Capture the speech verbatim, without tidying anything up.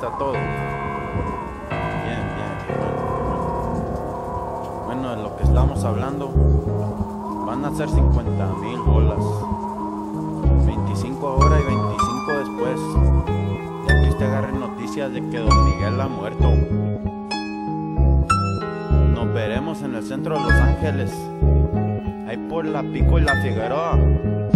está todo. Bien, bien, qué bueno, qué bueno. Bueno, de lo que estamos hablando, van a ser cincuenta mil bolas. veinticinco ahora y veinticinco después. Y aquí usted agarre noticias de que Don Miguel ha muerto. Nos veremos en el centro de Los Ángeles, ahí por la Pico y la Figueroa.